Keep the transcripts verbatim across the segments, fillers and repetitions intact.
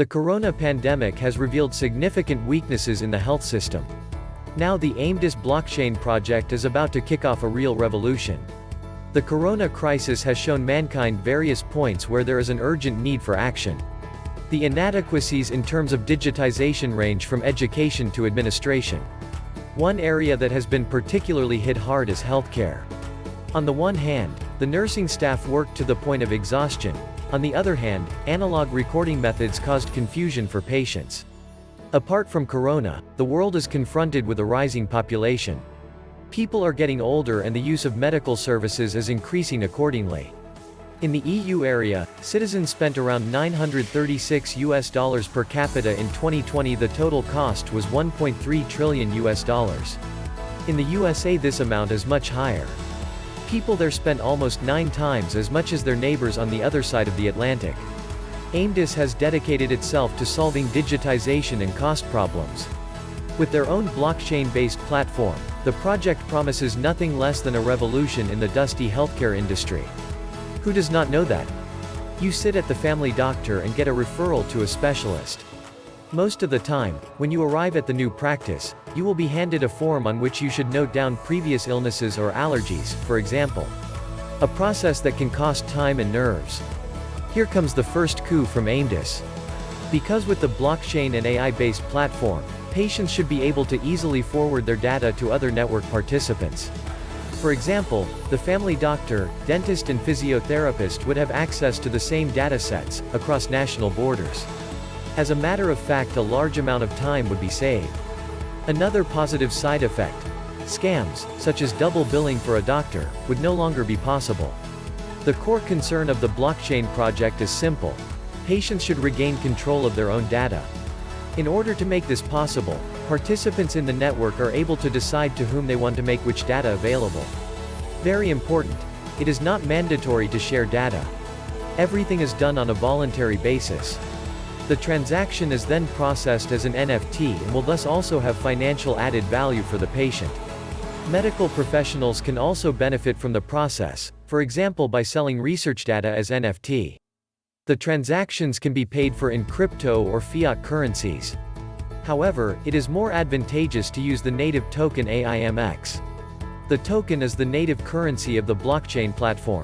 The corona pandemic has revealed significant weaknesses in the health system. Now the Aimdis blockchain project is about to kick off a real revolution. The corona crisis has shown mankind various points where there is an urgent need for action. The inadequacies in terms of digitization range from education to administration. One area that has been particularly hit hard is healthcare. On the one hand, the nursing staff worked to the point of exhaustion. On the other hand, analog recording methods caused confusion for patients. Apart from corona, the world is confronted with a rising population. People are getting older and the use of medical services is increasing accordingly. In the E U area, citizens spent around nine hundred thirty-six U S dollars per capita in twenty twenty. The total cost was one point three trillion U S dollars. In the U S A this amount is much higher. People there spent almost nine times as much as their neighbors on the other side of the Atlantic. Aimdis has dedicated itself to solving digitization and cost problems. With their own blockchain-based platform, the project promises nothing less than a revolution in the dusty healthcare industry. Who does not know that? You sit at the family doctor and get a referral to a specialist. Most of the time, when you arrive at the new practice, you will be handed a form on which you should note down previous illnesses or allergies, for example. A process that can cost time and nerves. Here comes the first coup from Aimdis. Because with the blockchain and A I-based platform, patients should be able to easily forward their data to other network participants. For example, the family doctor, dentist and physiotherapist would have access to the same data sets, across national borders. As a matter of fact, a large amount of time would be saved. Another positive side effect: scams, such as double billing for a doctor, would no longer be possible. The core concern of the blockchain project is simple. Patients should regain control of their own data. In order to make this possible, participants in the network are able to decide to whom they want to make which data available. Very important, it is not mandatory to share data. Everything is done on a voluntary basis. The transaction is then processed as an N F T and will thus also have financial added value for the patient. Medical professionals can also benefit from the process, for example by selling research data as N F T. The transactions can be paid for in crypto or fiat currencies. However, it is more advantageous to use the native token A I M X. The token is the native currency of the blockchain platform.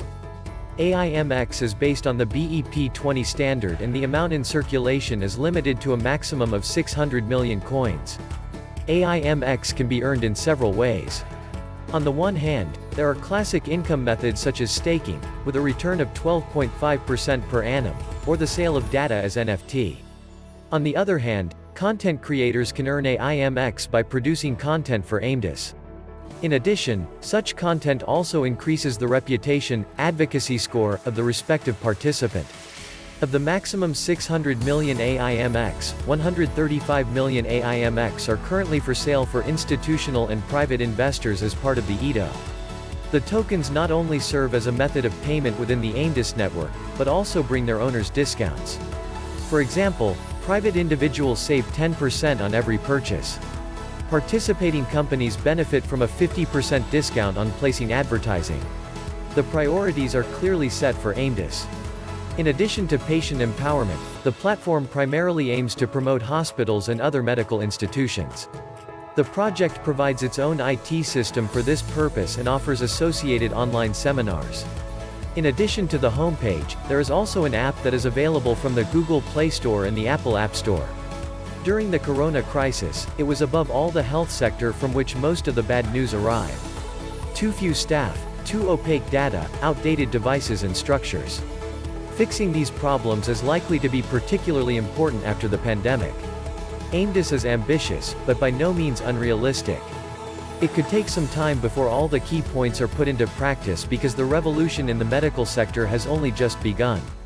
A I M X is based on the B E P twenty standard and the amount in circulation is limited to a maximum of six hundred million coins. A I M X can be earned in several ways. On the one hand, there are classic income methods such as staking, with a return of twelve point five percent per annum, or the sale of data as N F T. On the other hand, content creators can earn A I M X by producing content for Aimdis. In addition, such content also increases the reputation, advocacy score, of the respective participant. Of the maximum six hundred million A I M X, one hundred thirty-five million A I M X are currently for sale for institutional and private investors as part of the I D O. The tokens not only serve as a method of payment within the Aimdis network, but also bring their owners discounts. For example, private individuals save ten percent on every purchase. Participating companies benefit from a fifty percent discount on placing advertising. The priorities are clearly set for Aimdis. In addition to patient empowerment, the platform primarily aims to promote hospitals and other medical institutions. The project provides its own I T system for this purpose and offers associated online seminars. In addition to the homepage, there is also an app that is available from the Google Play Store and the Apple App Store. During the corona crisis, it was above all the health sector from which most of the bad news arrived. Too few staff, too opaque data, outdated devices and structures. Fixing these problems is likely to be particularly important after the pandemic. Aimdis is ambitious, but by no means unrealistic. It could take some time before all the key points are put into practice because the revolution in the medical sector has only just begun.